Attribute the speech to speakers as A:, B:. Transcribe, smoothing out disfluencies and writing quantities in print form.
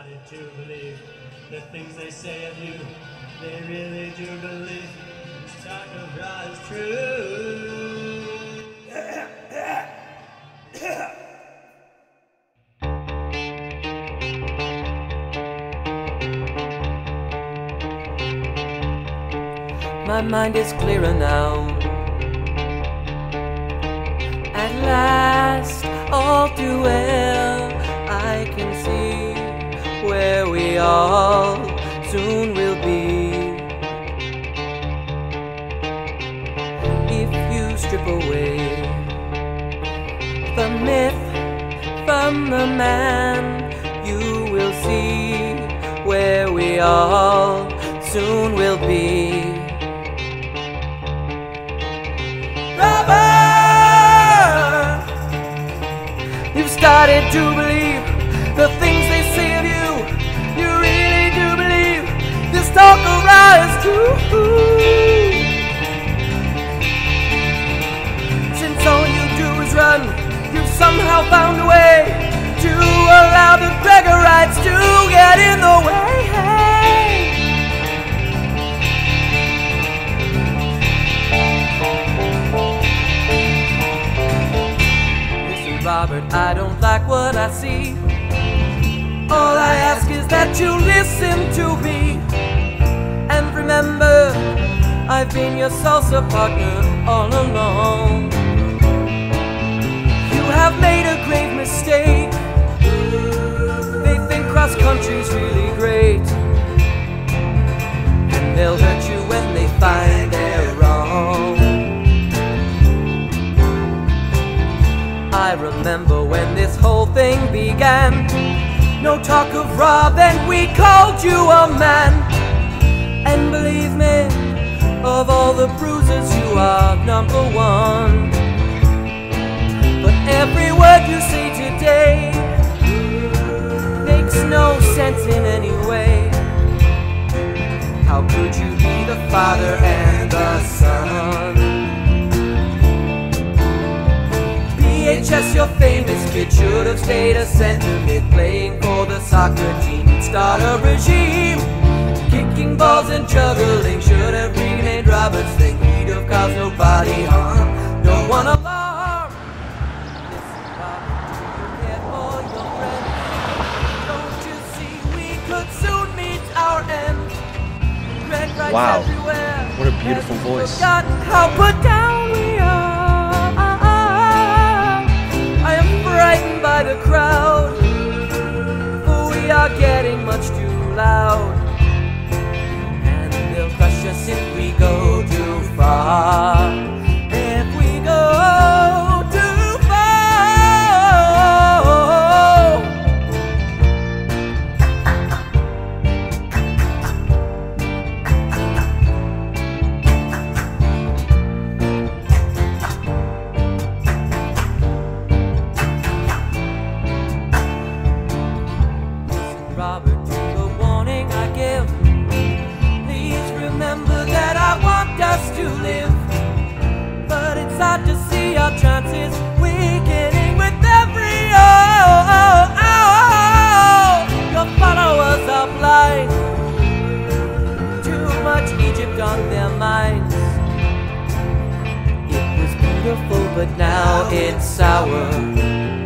A: started to believe the things they say of you. They really do believe this talk of Ra is true.
B: My mind is clearer now. At last, all too well, I can see where we all soon will be. If you strip away the myth from the man, you will see where we all soon will be. You've started to believe the things they say of you. You really do believe this talk of Ra is true. Since all you do is run, you've somehow found a way to allow the Gregorites to get in the way. Robert, I don't like what I see. All I ask is that you listen to me. And remember, I've been your salsa partner all along. You have made a grave mistake. They think cross-country's really great, and they'll hurt you when they find they're wrong. I remember when this whole thing began. No talk of Ra, then we called you a man. And believe me, of all the bruises, you are number one. But every word you say today makes no sense in any way. How could you be the father and the son? VHS, your famous kid, should have stayed a center mid, playing for the soccer team. Start a regime, kicking balls and juggling. Should have renamed Robert's thing. He'd have caused nobody harm, no one alarm. Listen, Robert, do you care for your friend? Don't you see we could soon meet our end? Gregorites
C: Wow,
B: everywhere.
C: what a beautiful voice.
B: Forgotten how put down we are. I am frightened by the crowd, for we are getting much too loud, and they'll crush us if we go too far. If we go too far. Robert, to the warning I give, please remember that I want us to live. But it's hard to see our chances weakening with every Your followers are blind, too much Egypt on their minds. It was beautiful, but now it's sour.